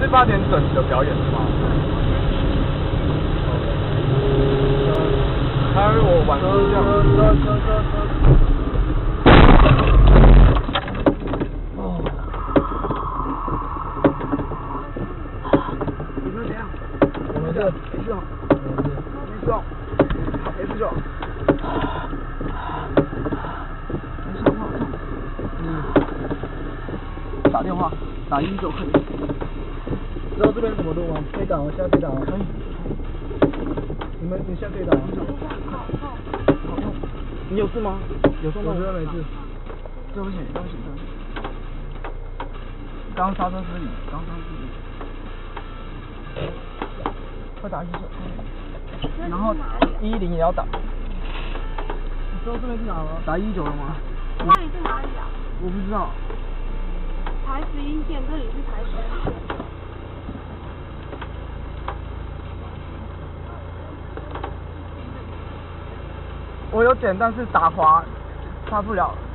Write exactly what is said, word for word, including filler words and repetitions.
是八点整的表演是吗？还有我晚上是这样。哦。你们怎样？我们这没事哦，没事哦，没事哦。没事，我痛。嗯。打电话，打一九快点。知道这边怎么录吗？可以打吗？现在可以打吗？可以。你们，你现在可以打吗？好痛。你有事吗？有事吗？我这边没事。对不起，对不起，对不起。刚刹车失灵，刚刹车失灵。快打一九，快。然后一一零也要打。你知道这边是哪吗？打一一九了吗？ 那里是哪里啊？ 我不知道。 台十一线，这里是台十一线。 我有剪，但是打滑，擦不了。